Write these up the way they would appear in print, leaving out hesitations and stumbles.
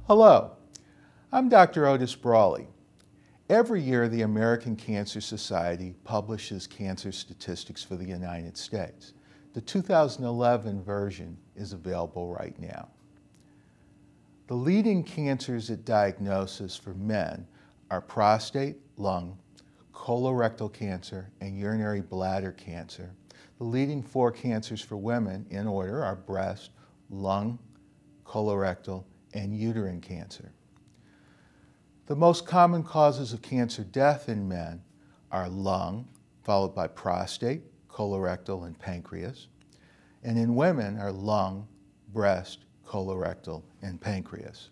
Hello, I'm Dr. Otis Brawley. Every year, the American Cancer Society publishes cancer statistics for the United States. The 2011 version is available right now. The leading cancers at diagnosis for men are prostate, lung, colorectal cancer, and urinary bladder cancer. The leading four cancers for women, in order, are breast, lung, colorectal, and uterine cancer. The most common causes of cancer death in men are lung, followed by prostate, colorectal, and pancreas. And in women are lung, breast, colorectal, and pancreas.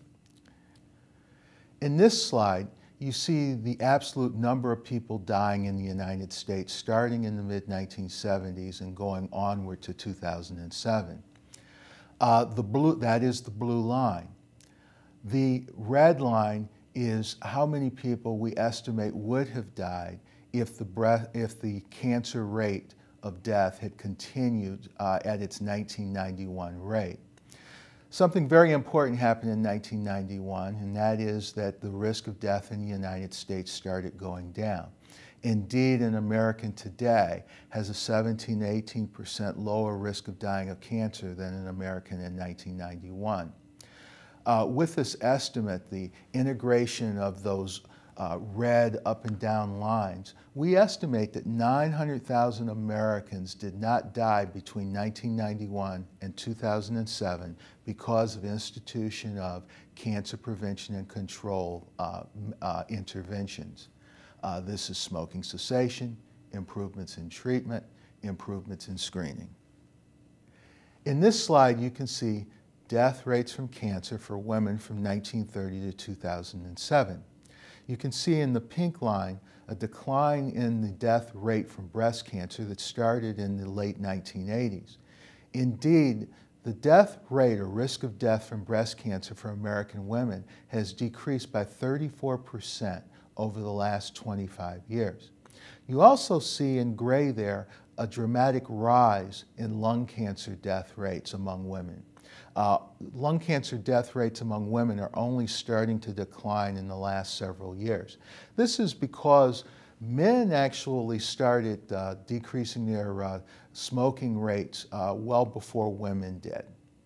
In this slide, you see the absolute number of people dying in the United States starting in the mid-1970s and going onward to 2007. That is the blue line. The red line is how many people we estimate would have died if the cancer rate of death had continued at its 1991 rate. Something very important happened in 1991, and that is that the risk of death in the United States started going down. Indeed, an American today has a 17 to 18% lower risk of dying of cancer than an American in 1991. With this estimate, the integration of those red up and down lines, we estimate that 900,000 Americans did not die between 1991 and 2007 because of institution of cancer prevention and control interventions. This is smoking cessation, improvements in treatment, improvements in screening. In this slide, you can see death rates from cancer for women from 1930 to 2007. You can see in the pink line a decline in the death rate from breast cancer that started in the late 1980s. Indeed, the death rate or risk of death from breast cancer for American women has decreased by 34% over the last 25 years. You also see in gray there a dramatic rise in lung cancer death rates among women. Lung cancer death rates among women are only starting to decline in the last several years. This is because men actually started decreasing their smoking rates well before women did.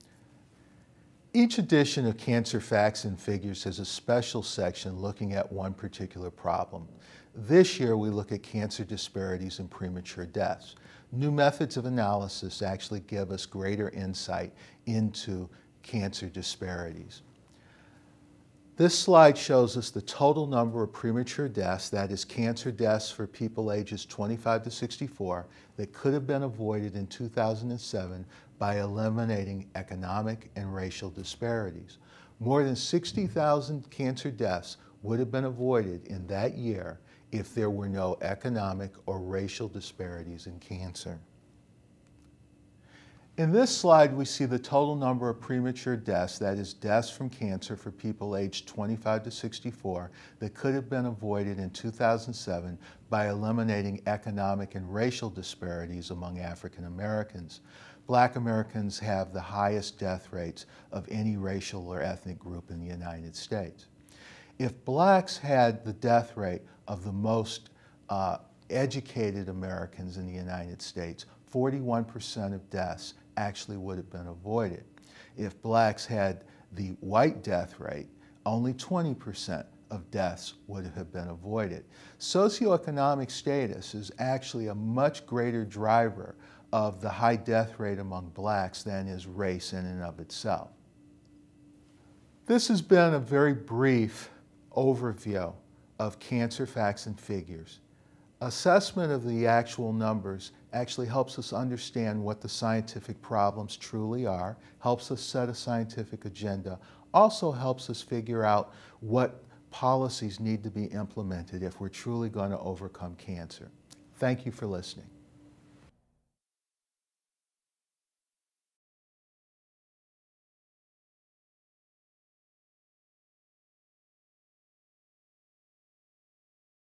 Each edition of Cancer Facts and Figures has a special section looking at one particular problem. This year we look at cancer disparities and premature deaths. New methods of analysis actually give us greater insight into cancer disparities. This slide shows us the total number of premature deaths, that is cancer deaths for people ages 25 to 64, that could have been avoided in 2007 by eliminating economic and racial disparities. More than 60,000 cancer deaths would have been avoided in that year if there were no economic or racial disparities in cancer. In this slide, we see the total number of premature deaths, that is deaths from cancer for people aged 25 to 64, that could have been avoided in 2007 by eliminating economic and racial disparities among African Americans. Black Americans have the highest death rates of any racial or ethnic group in the United States. If blacks had the death rate of the most educated Americans in the United States, 41% of deaths actually would have been avoided. If blacks had the white death rate, only 20% of deaths would have been avoided. Socioeconomic status is actually a much greater driver of the high death rate among blacks than is race in and of itself. This has been a very brief overview of Cancer Facts and Figures. Assessment of the actual numbers actually helps us understand what the scientific problems truly are, helps us set a scientific agenda, also helps us figure out what policies need to be implemented if we're truly going to overcome cancer. Thank you for listening.